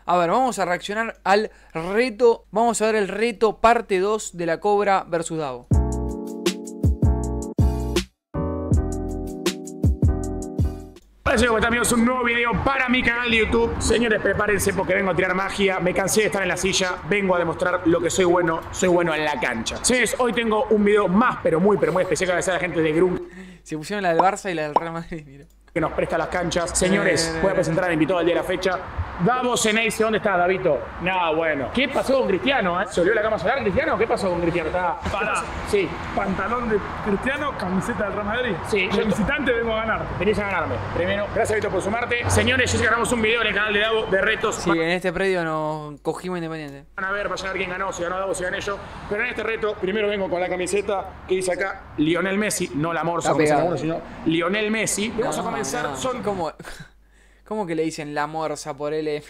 A ver, vamos a reaccionar al reto. Vamos a ver el reto parte 2 de la Cobra versus Davo. Hola chicos, ¿cómo están amigos? Un nuevo video para mi canal de YouTube. Señores, prepárense porque vengo a tirar magia. Me cansé de estar en la silla. Vengo a demostrar lo que soy bueno. Soy bueno en la cancha. Señores, hoy tengo un video más, pero muy especial que a la gente de Grun. Se pusieron la del Barça y la del Real Madrid, mira. Que nos presta las canchas. Señores, voy a presentar al invitado al día de la fecha. Davo Ceneice, ¿dónde está, Davito? No, bueno. ¿Qué pasó con Cristiano? ¿Se olió la cama solar, Cristiano? ¿Qué pasó con Cristiano? Pará. Sí. Pantalón de Cristiano, camiseta del Real Madrid. Sí, De visitante vengo a ganar. Venís a ganarme. Primero, gracias, Davito, por sumarte. Señores, ya grabamos un video en el canal de Davo de retos. Sí, en este predio nos cogimos Independiente. Van a ver, vayan a ver quién ganó, si ganó Davo, si gané yo. Pero en este reto, primero vengo con la camiseta que dice acá Lionel Messi, no la morsa, como dice uno, sino Lionel Messi. Y vamos a comenzar, son ¿Cómo que le dicen la morsa por él?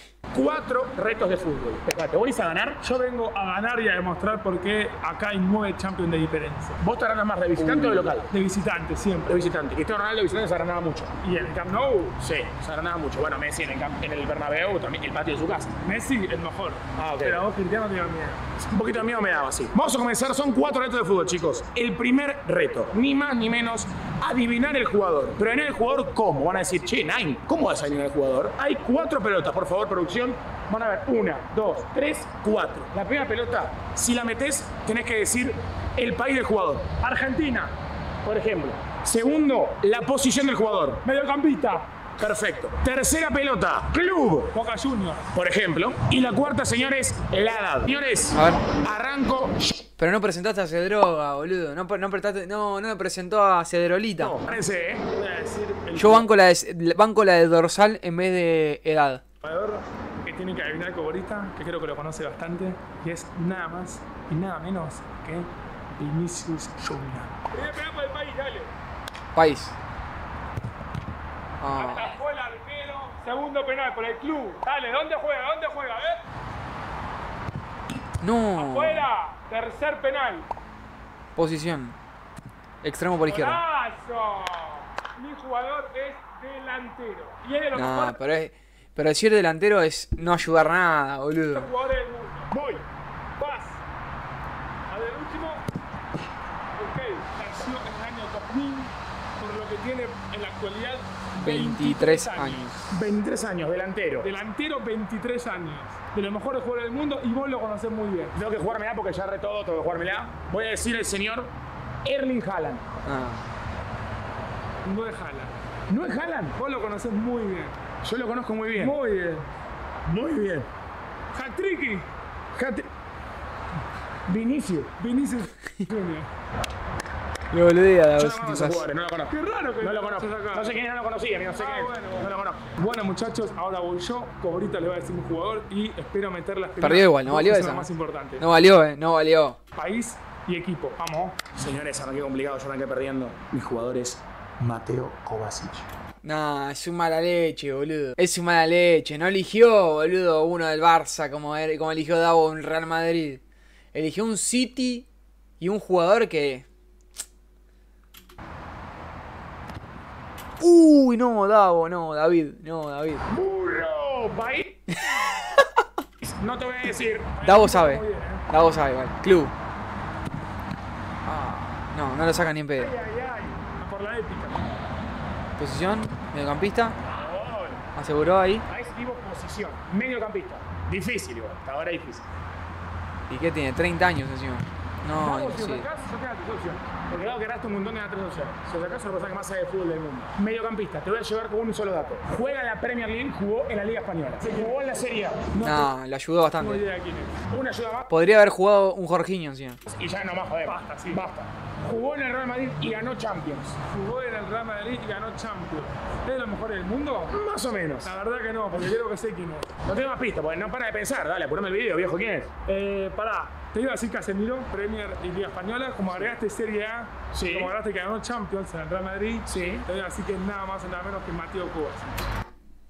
4 retos de fútbol. Espérate, ¿vos venís a ganar? Yo vengo a ganar y a demostrar por qué acá hay 9 Champions de diferencia. ¿Vos te ganás más de visitante o de local? De visitante, siempre. De visitante. Cristiano Ronaldo de visitante se ganaba mucho. Y en el Camp Nou, Sí, se ganaba mucho. Bueno, Messi en el Bernabéu, también el patio de su casa. Messi el mejor. Ah, ok. Pero a vos Cristiano te da miedo. Un poquito de miedo me daba, sí. Vamos a comenzar, son 4 retos de fútbol, chicos. El primer reto, ni más ni menos, adivinar el jugador. Pero adivinar el jugador, ¿cómo? Van a decir, che, Naim, ¿cómo vas a adivinar el jugador? Hay 4 pelotas, por favor, producción. Van a ver, 1, 2, 3, 4. La primera pelota, si la metés, tenés que decir el país del jugador. Argentina, Por ejemplo. Segundo, la posición del jugador. mediocampista, Perfecto. Tercera pelota, club. Boca Juniors. Por ejemplo. Y la cuarta, señores, la edad. Señores, A ver. arranco. Pero no presentaste a Cedroga, boludo. No me presentó a Cedrolita. No, parece, Voy a decir el Yo banco la de dorsal en vez de edad. jugador que tiene que adivinar Coborita, que creo que lo conoce bastante, y es nada más y nada menos que Vinicius Junior. Primer penal por el país, dale. País. Ah. Atajó el arquero. Segundo penal por el club. Dale, ¿dónde juega? ¿Dónde juega? A ver. No. Fuera. Tercer penal. Posición. Extremo por izquierda. ¡Golazo! Mi jugador es delantero. Y es de los No, mejores pero decir delantero es no ayudar nada, boludo. jugadores del mundo. Voy. Vas. A ver, el último. Ok. Nació en el año 2000. Por lo que tiene en la actualidad 23 años. 23 años, delantero. Delantero, 23 años. De los mejores jugadores del mundo y vos lo conocés muy bien. Tengo que jugármela porque ya re todo, tengo que jugármela. Voy a decir el señor Erling Haaland. Ah. No es Haaland. ¿No es Haaland? Vos lo conocés muy bien. Yo lo conozco muy bien. Muy bien. Muy bien. Hat-tricky. Vinicius. Vinicius Junior. Lo boludea, Yo no conozco a ese jugador, no lo conozco. Qué raro que No lo conozco. estés acá. No sé quién es, no lo conocía, amigo. No sé quién es. bueno. No lo conozco. Bueno, muchachos, ahora voy yo. Cobrita le va a decir mi jugador y espero meter las Perdió igual, no valió es esa. lo más importante. No valió, no valió. País y equipo. Vamos. Señores, arranqué complicado, yo arranqué perdiendo. Mi jugador es Mateo Kovacic. Nah, es un mala leche, boludo. Es un mala leche. No eligió, boludo, uno del Barça como eligió Davo en Real Madrid. Eligió un City y un jugador que... Uy, no, Davo, no, David, no, David. ¡Burro! ¿País? No te voy a decir. Davo sabe. Muy bien, Davo sabe, igual. Club. Ah, no lo sacan ni en pedo. Ay, ay, ay. Por la épica. Posición, mediocampista. Gol. Aseguró ahí. País, equipo, posición. Mediocampista. Difícil igual, hasta ahora es difícil. ¿Y qué tiene? 30 años encima. No, Vamos, si lo imposible. sacás, sacás la tercera opción. Porque dado que ganaste un montón de las 3 opciones. Si lo sacás, es la persona que más sabe de fútbol del mundo. Mediocampista, te voy a llevar con un solo dato. Juega en la Premier League, jugó en la Liga Española. Se jugó en la Serie A. No, le ayudó No bastante. idea quién es. Una ayuda más Podría haber jugado un Jorginho encima. y ya no más joder. Basta, sí. Basta. Jugó en el Real Madrid y ganó Champions. Jugó en el Real Madrid y ganó Champions. ¿Es de los mejores del mundo? Más o menos. La verdad que no, porque creo que sé quién es. No tengo más pistas, porque no para de pensar. Dale, apurame el video, viejo. ¿Quién es? Pará, te iba a decir Casemiro, Premier y Liga Española. Como agregaste Serie A, Sí. como agregaste que ganó Champions en el Real Madrid, Sí. te voy a decir que es nada más y nada menos que Mateo Kovacic.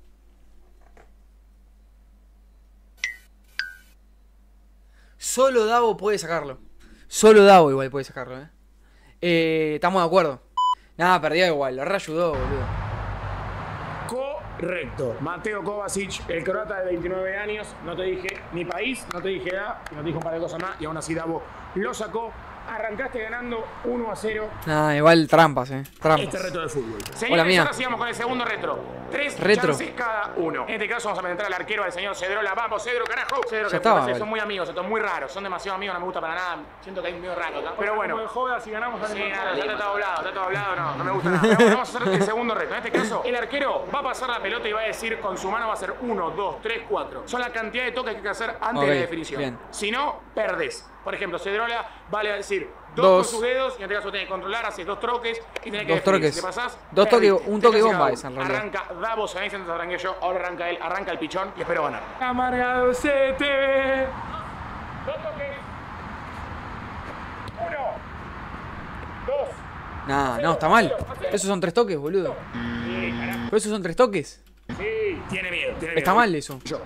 Solo Davo puede sacarlo. Solo Davo igual puede sacarlo, Estamos de acuerdo. Nada, perdió igual. Lo reayudó, boludo. recto. Mateo Kovacic, el croata de 29 años. No te dije ni país, no te dije edad, y no te dije un par de cosas más. Y aún así Davo lo sacó. Arrancaste ganando 1-0. Nah, igual trampas, trampas. Este reto de fútbol. Señores, Hola, mía. ahora sigamos con el segundo retro. 3 Retro. chances cada uno. En este caso vamos a meter al arquero, al señor Cedrola. Vamos, Cedro, carajo. Cedro, Ya que estaba, parece, vale. son muy amigos, estos muy raros. Son demasiado amigos, no me gusta para nada. Siento que hay un medio raro acá. Pero bueno. Como de joda, si ganamos, Sí, salimos nada, todos. ya está todo hablado, no me gusta nada. Pero bueno, vamos a hacer el segundo reto. En este caso, el arquero va a pasar la pelota y va a decir con su mano va a ser 1, 2, 3, 4. Son la cantidad de toques que hay que hacer antes de la definición. Bien. Si no, perdés. Por ejemplo, Cedrola vale a decir 2 Dos. con sus dedos y en este caso tenés que controlar, haces 2 troques y tenés que Dos definir. troques. Si te pasás, Dos toques, perdiste. un toque Tres bomba cada es, en uno. realidad. Arranca Davos, entonces arranqué yo, ahora arranca él, arranca el pichón y espero ganar. Amargado CT. 2 toques. 1, 2. Nah, no, está mal. Esos son 3 toques, boludo. Sí, carajo. Pero esos son 3 toques. Sí, tiene miedo. Está mal eso. Yo.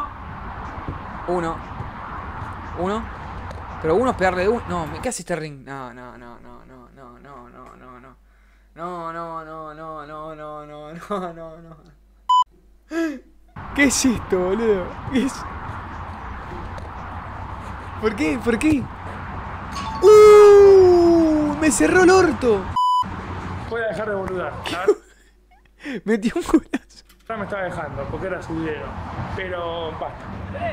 1. Pero uno es pegarle de uno. No, ¿qué hace este ring? No. ¿Qué es esto, boludo? ¿Qué es? ¿Por qué? ¿Por qué? Me cerró el orto. Voy a dejar de boludar. A ver, Metió un golazo. ahora me estaba dejando porque era su video. Pero basta.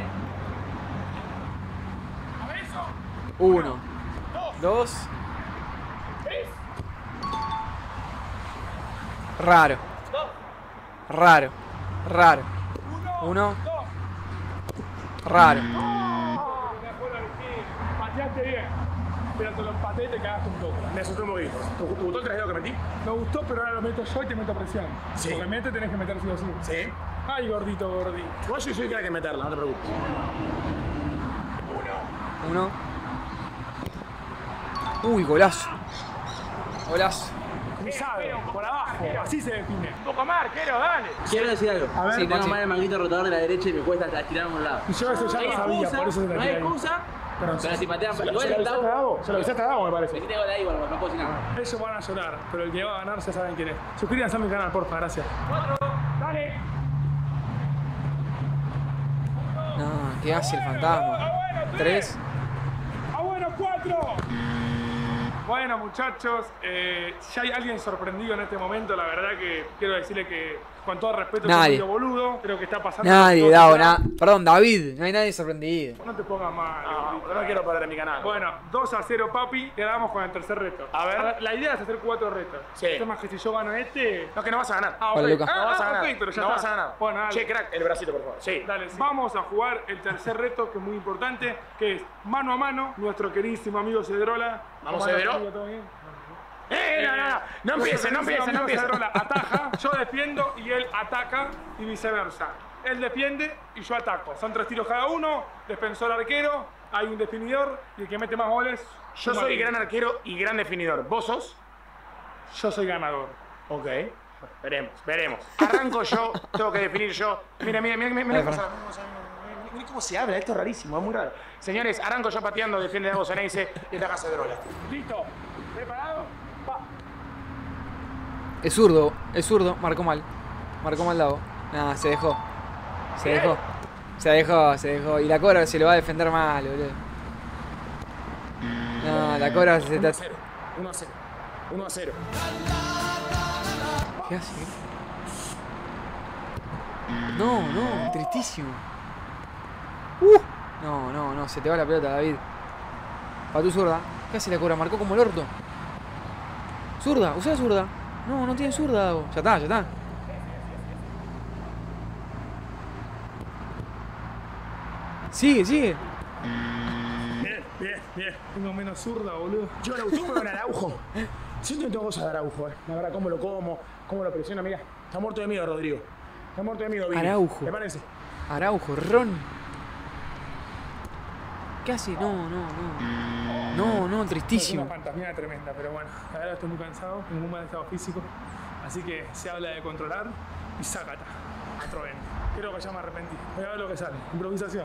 1, 2. Raro. 1. Raro. Pateaste bien. Pero te lo empaté y te cagaste un toque. Me asustó un poquito. ¿Te gustó el trasero que metí? Me gustó, pero ahora lo meto yo y te meto presión. Sí. Porque mete tenés que meter sí o sí. Sí. Ay, gordito. Igual yo soy que hay que meterla, no te preocupes. 1. Uy, golazo. Golazo. Cruzado, por abajo. Así se define. Un poco más, arquero, dale. Quiero decir algo. A ver, Sí, Si tengo Maxi. mal el manguito rotador de la derecha y me cuesta hasta estirar a un lado. Y yo eso ya lo sabía, por eso se no la hay tiré ahí. excusa, pero si patean... ¿Se lo Igual avisaste a Davo- Davo? ¿Se lo avisaste a Davo, me parece? Me quité gol ahí, bueno, no puedo decir nada. Ellos van a llorar, pero el que va a ganar ya saben quién es. Suscríbanse a mi canal, porfa, gracias. Dale. No, ¿qué hace el fantasma? 3. ¡Ah, bueno, 4! Bueno, muchachos, ya hay alguien sorprendido en este momento. La verdad que quiero decirle que, con todo respeto, Nadie. soy medio boludo. Creo que está pasando. Nadie, todo Davo, tirado. Perdón, David. No hay nadie sorprendido. No te pongas mal. No quiero perder en mi canal. Bueno, 2-0, papi. Quedamos con el tercer reto. A ver. La idea es hacer 4 retos. Sí. El tema es que si yo gano este. No, que no vas a ganar. Ah, Vale, ok. Luca. No vas a ganar. Ok, pero ya no está. vas a ganar. Bueno, dale. Che, crack, el bracito, por favor. Sí. Dale, vamos a jugar el tercer reto, que es muy importante, que es mano a mano, nuestro queridísimo amigo Cedrola. Vamos, ¿Cómo anda, Cedro. amigo? ¿Todo bien? No empiece, no empiece, no empiece. Cedrola ataja, yo defiendo y él ataca y viceversa. Él defiende y yo ataco. Son 3 tiros cada uno, defensor arquero, hay un definidor y el que mete más goles. Yo suma soy puntos. gran arquero y gran definidor. ¿Vos sos? Yo soy ganador. Ok. Veremos. Arranco yo, tengo que definir yo. Mira Dale, cómo se habla, esto es rarísimo, es muy raro. Señores, arranco yo pateando, defiende Davo Ceneice y ataca Cedrola. ¿Listo? ¿Preparado? Va. Es zurdo. Marcó mal Davo. Nah, se dejó. Se dejó. Y la Cobra se lo va a defender mal, boludo. No, la Cobra se está... 1-0. ¿Qué hace? No, tristísimo. No, se te va la pelota, David. Pa' tu zurda. ¿Qué hace la Cobra? Marcó como el orto. Zurda, usa la zurda. No tiene zurda, Davo. Ya está. Sigue. Bien. Tengo menos zurda, boludo. Yo le gustó con Araujo. Siento que tengo cosas de Araujo, La verdad, cómo lo como, cómo lo presiono, mira. Está muerto de miedo, Rodrigo. Está muerto de miedo, Vini. Araujo. ¿Te parece? Araujo, Ron. ¿Qué hace? No, Es tristísimo. una fantasmía tremenda, pero bueno, la verdad estoy muy cansado, tengo un mal estado físico, así que se habla de controlar y sácata. Otro 20. Creo que ya me arrepentí. Voy a ver lo que sale. Improvisación.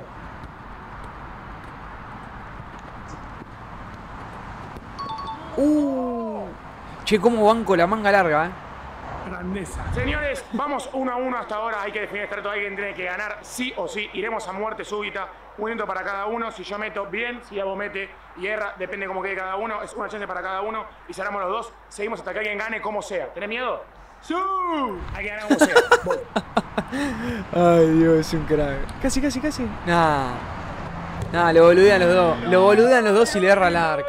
Che, cómo banco la manga larga, Grandeza. Señores, vamos 1-1 hasta ahora. Hay que definir este reto. Alguien tiene que ganar sí o sí. Iremos a muerte súbita. Un minuto para cada uno. Si yo meto, bien. Si Gabo mete y erra, depende cómo quede cada uno. Es una chance para cada uno. Y cerramos los dos. Seguimos hasta que alguien gane como sea. ¿Tenés miedo? ¡Sí! Hay que ganar como sea. Voy. Ay, Dios, es un crack. Casi. Nah, lo boludean los dos. Lo boludean los dos y le erra al arco.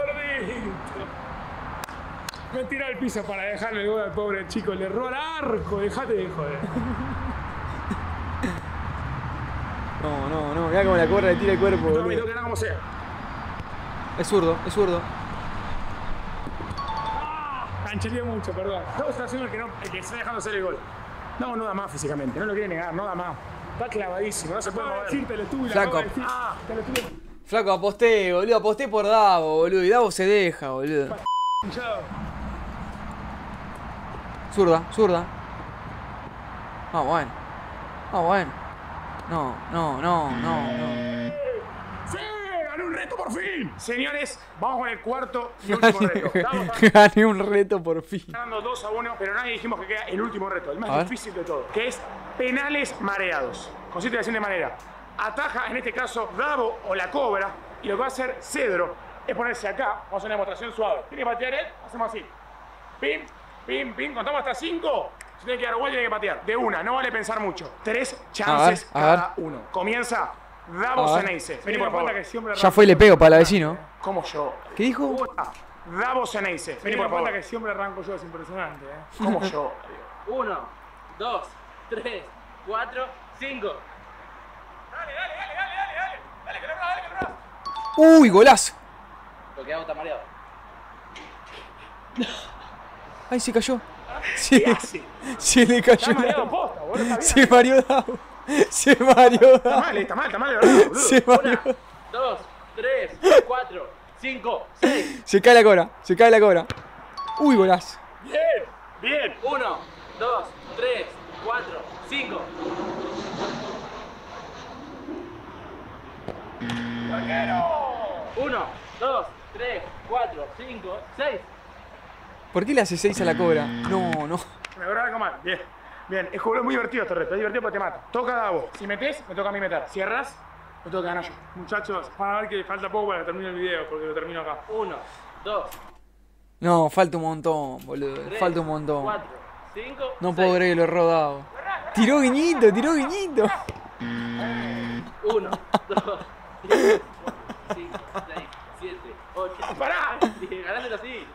Me tira al piso para dejarle el gol al pobre chico. Le erró al arco. Dejate de joder. No. Mirá cómo la corre, le tira el cuerpo. No, me tengo que ganar como sea. Es zurdo. Canchería mucho, perdón. No, está haciendo el que está dejando hacer el gol. No da más físicamente. No lo quiere negar, no da más. Está clavadísimo, no se puede mover. Sí, te lo estuve. Flaco. Te lo estuve. Flaco, aposté, boludo. Aposté por Davo, boludo. Y Davo se deja, boludo. Zurda. Ah, bueno. No. ¡Sí! ¡Gané un reto por fin! Señores, vamos con el cuarto y último reto. Gané un reto por fin. Ganando 2-1, pero nadie dijimos que queda el último reto, el más difícil de todo, que es penales mareados. Consiste de la siguiente manera. Ataja, en este caso, Davo o la Cobra, y lo que va a hacer Cedro es ponerse acá. Vamos a hacer una demostración suave. Tiene que patear él, hacemos así. Pim, contamos hasta 5. Se tiene que dar vuelta y tiene que patear. De una, no vale pensar mucho. 3 chances A ver. cada uno. Comienza Davo Ceneice. Vení, por favor. Ya fue y le pego para la vecino. Como yo. ¿Qué dijo? Davo Ceneice. Vení, por favor. Que siempre arranco yo, es impresionante, Como yo. 1, 2, 3, 4, 5. Dale, que lo erras. Uy, golazo. Lo que hago está mareado. Ay, se cayó. ¿Qué hace? Se le cayó. Está mareado posta, boludo. Está bien. Se mareó Davo. Está mal, de verdad, boludo. Se mareó. 1, 2, 3, 4, 5, 6. Se cae la cobra. Uy, golazo. Bien. 1, 2, 3, 4, 5. 1, 2, 3, 4, 5, 6. ¿Por qué le hace 6 a la cobra? No. Me voy a algo mal. Bien. Es muy divertido este reto. Es divertido porque te mata. Toca Davo. Si metés, me toca a mí meter. Cierras, me toca ganar yo. Muchachos, van a ver que falta poco para que termine el video, porque lo termino acá. 1, 2, No, falta un montón, boludo. 3, Falta un montón. 4, 5. No puedo creer que lo erró Davo. Tiró guiñito. 1, 2, 3, 4, 5, 6, 7, 8. ¡Pará! Ganándolo así.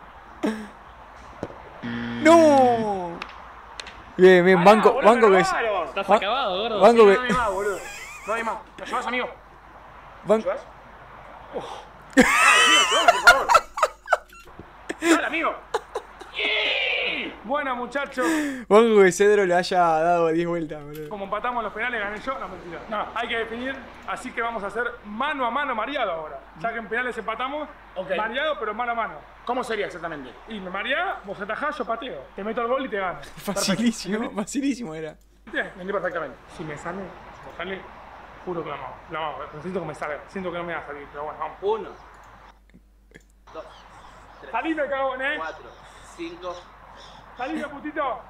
¡No! Bien, banco que es. Estás acabado, gordo. Banco No que. hay más, boludo. No hay más. ¿Lo llevas, amigo? Ban- ¿Lo llevas? Dale, amigo, llévalo, por favor. Dale, amigo. Bueno, muchachos, Banco que Cedro le haya dado 10 vueltas, boludo. como empatamos los penales, gané yo. No, mentira. No, hay que definir, así que vamos a hacer mano a mano mareado ahora. Ya que en penales empatamos, Ok. mareado, pero mano a mano. ¿Cómo sería exactamente? Y me mareás, vos atajás, yo pateo. Te meto el gol y te gano. Facilísimo era. ¿Viste? Entendí perfectamente. Si me sale, juro que la amamos. La amamos, pero siento que me sale. Siento que no me va a salir, pero bueno, vamos. 1, 2, Salime, cagón, 4, 5. Salime, putito.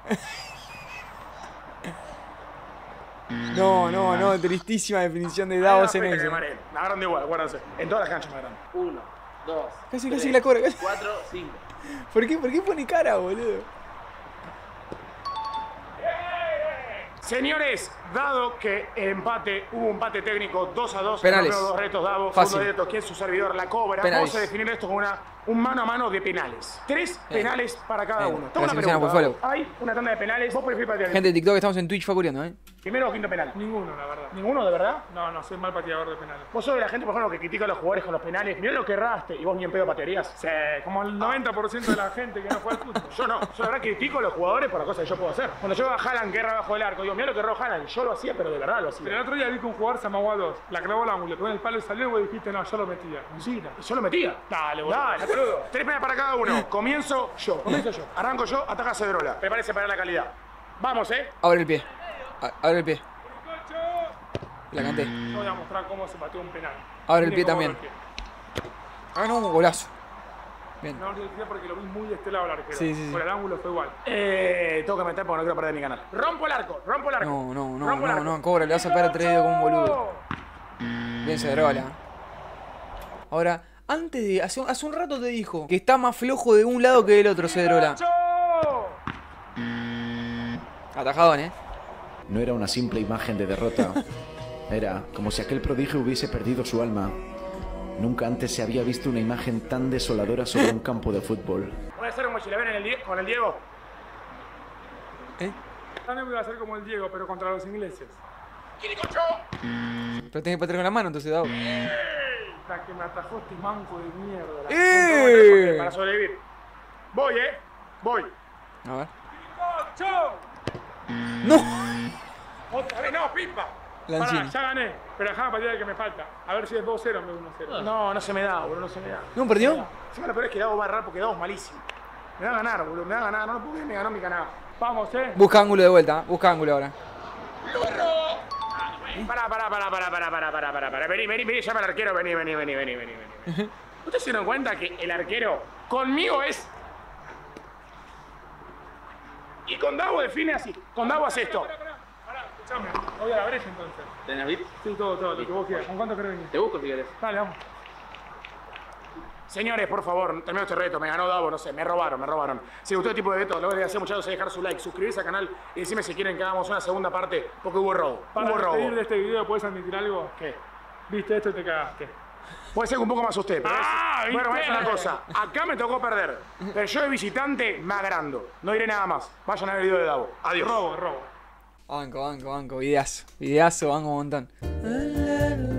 No, tristísima definición de Davos en eso. Me agarran de igual, acuérdense. En todas las canchas me agarran. 1, 2, Casi la cobra. 4, 5. ¿Por qué pone cara, boludo? Señores, dado que el empate, hubo un empate técnico 2-2, Penales. dos retos, Davo, Fácil. segundo reto, ¿quién es su servidor? La Cobra. Penales. Vamos a definir esto como un mano a mano de penales. 3 penales para cada Bien. uno. Tengo una Gracias, pregunta. Luciano, por Davo. Hay una tanda de penales. Vos preferís patear. Gente de TikTok, estamos en Twitch facureando, ¿Primero o quinto penal? Ninguno, la verdad. ¿Ninguno de verdad? No, soy mal pateador de penales. Vos sos de la gente, por ejemplo, que critica a los jugadores con los penales. Mirá lo que erraste y vos ni en pedo patearías. Sí, como el 90% de la gente que no juega al fútbol. Yo no. Yo la verdad critico a los jugadores por las cosas que yo puedo hacer. Cuando yo veo a Haaland que erra bajo el arco, digo, mirá lo que erró Haaland. Yo lo hacía, pero de verdad lo hacía. Pero el otro día vi que un jugador se amagó a 2. La clavó al ángulo, pegó en el palo y salió y vos dijiste, no, yo lo metía. Mentira. Yo lo metía. Dale, boludo. Dale, boludo. 3 penales para cada uno. Comienzo yo. Arranco yo, ataca Cedrola. Prepárese para la calidad. Vamos, Abre el pie. Abre el pie. La canté. Yo voy a mostrar cómo se pateó un penal. Abre el Miren pie cómo también. abro el pie. Ah, no, golazo. Bien. No lo decía porque lo vi muy de este lado el arquero. Sí, sí, sí. Por el ángulo fue igual. Tengo que meter porque no quiero perder mi canal. Rompo el arco, rompo el arco. No, cobra, le vas a pegar a 3 dedos como un boludo. Bien, Cedrola. Ahora, antes de. Hace un rato te dijo que está más flojo de un lado que del otro, Cedrola. Atajadón, No era una simple imagen de derrota. Era como si aquel prodigio hubiese perdido su alma. Nunca antes se había visto una imagen tan desoladora sobre un campo de fútbol. Voy a hacer como si le ven con el Diego. También voy a hacer como el Diego, pero contra los ingleses. ¡Quiricocho! Pero tenés que patear con la mano, entonces, Davo. La que me atajó este manco de mierda. Para sobrevivir. Voy, voy. A ver. ¡Chau! ¡No! Otra vez, no, pipa. Lanzini. Pará, ya gané. Pero dejá la partida que me falta. A ver si es 2-0 en vez de 1-0. No, no se me da, boludo, no se me da. ¿No perdió? Encima lo peor es que Davo va a errar porque Davo es malísimo. Me va a ganar, boludo, me va a ganar. No lo puedo creer, me ganó mi canal. Vamos, Busca ángulo de vuelta, busca ángulo ahora. Pará. Vení, llama al arquero, vení. ¿Ustedes se dieron cuenta que el arquero conmigo es... Y con Davo define así, con Davo hace esto. Pará, escuchame. Voy a la brecha entonces. ¿Tenés VIP? Sí, todo, lo que vos quieras. ¿Con cuánto querés venir? Te busco si querés. Dale, vamos. Señores, por favor, termino este reto, me ganó Davo, no sé, me robaron. Si les gustó el tipo de reto, lo que les hacer, muchachos, es dejar su like, suscribirse al canal y decirme si quieren que hagamos una segunda parte, porque hubo robo. Para Hubo despedir robo. de este video, ¿puedes admitir algo? ¿Qué? Viste esto y te cagaste. Puede ser que un poco más usted, pero ¿viste? bueno, voy a decir una cosa. Acá me tocó perder, pero yo de visitante me agrando. No diré nada más. Vayan a ver el video de Davo. Adiós. Robo. Banco, videazo, banco un montón.